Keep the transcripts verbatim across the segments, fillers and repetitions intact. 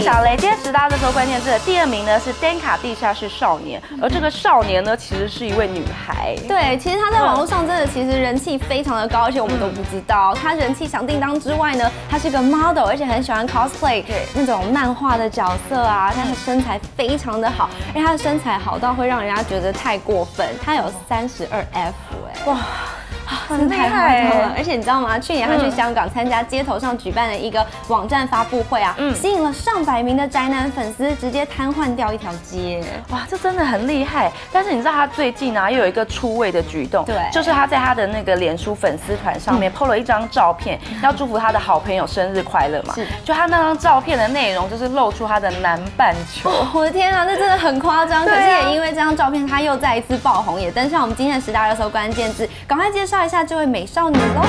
小雷，今天十大热搜关键字的第二名呢是 Denka 地下室少年，而这个少年呢其实是一位女孩。 对，其实她在网络上真的其实人气非常的高，而且我们都不知道，她人气响叮当之外呢，她是个 model， 而且很喜欢 cosplay 那种漫画的角色啊，她的身材非常的好，而且她的身材好到会让人家觉得太过分，她有三十二 F 哎，哇！ 真的太夸张了！而且你知道吗？去年他去香港参加街头上举办的一个网站发布会啊，嗯、吸引了上百名的宅男粉丝，直接瘫痪掉一条街。 哇，这真的很厉害！但是你知道他最近啊，又有一个出位的举动，对，就是他在他的那个脸书粉丝团上面 po 了一张照片，要祝福他的好朋友生日快乐嘛。是，就他那张照片的内容就是露出他的南半球。 哦、我的天啊，这真的很夸张！可是也因为这张照片，他又再一次爆红，也登上我们今天的十大热搜关键字。赶快介绍一下这位美少女喽！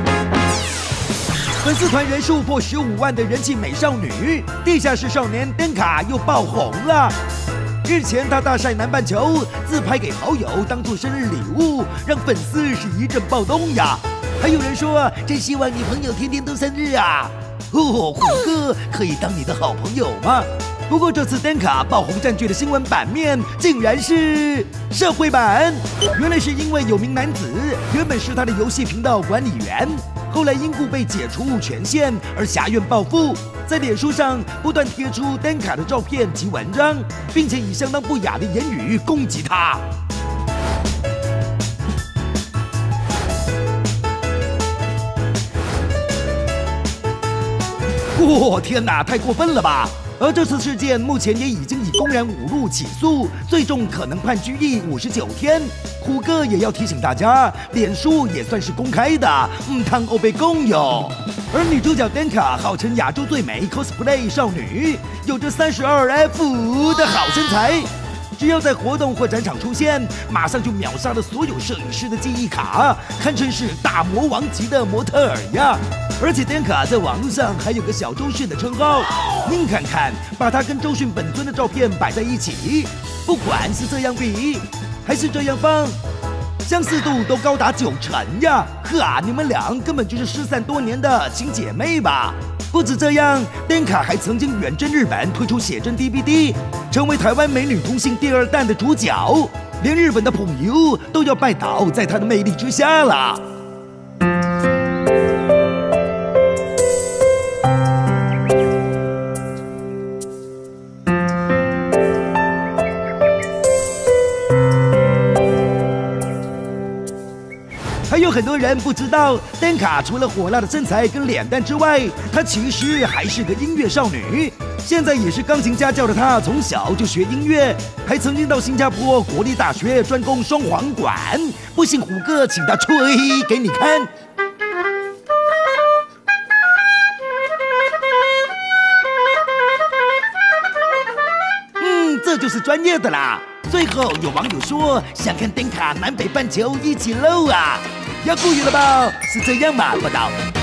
粉丝团人数破十五万的人气美少女，地下室少年 Denka 又爆红了。日前，她大晒南半球，自拍给好友当做生日礼物，让粉丝是一阵暴动呀。还有人说，真希望你朋友天天都生日啊！哦，虎哥可以当你的好朋友吗？不过这次 Denka 爆红占据的新闻版面，竟然是社会版。原来是因为有名男子原本是他的游戏频道管理员，后来因故被解除权限而挟怨报复，在脸书上不断贴出 Denka 的照片及文章，并且以相当不雅的言语攻击他。哇，天哪，太过分了吧！而这次事件目前也已经以公然侮辱起诉，最重可能判拘役五十九天。虎哥也要提醒大家，脸书也算是公开的，唔通欧被公有。而女主角 Denka 号称亚洲最美 cosplay 少女，有着三十二 F 的好身材。只要在活动或展场出现，马上就秒杀了所有摄影师的记忆卡，堪称是大魔王级的模特儿呀！而且 Denka 在网络上还有个小周迅的称号，您看看，把他跟周迅本尊的照片摆在一起，不管是这样比，还是这样放，相似度都高达九成呀！呵，你们俩根本就是失散多年的亲姐妹吧？不止这样 ，Denka 还曾经远征日本推出写真 D V D， 成为台湾美女同性第二弹的主角，连日本的朋友都要拜倒在她的魅力之下了。还有很多人不知道 ，Denka 除了火辣的身材跟脸蛋之外，她其实还是个音乐少女。现在也是钢琴家教的她，从小就学音乐，还曾经到新加坡国立大学专攻双簧管。不信虎哥，请她吹给你看。嗯，这就是专业的啦。最后有网友说想看 Denka 南北半球一起露啊，要顾语了吧？是这样吗？报道。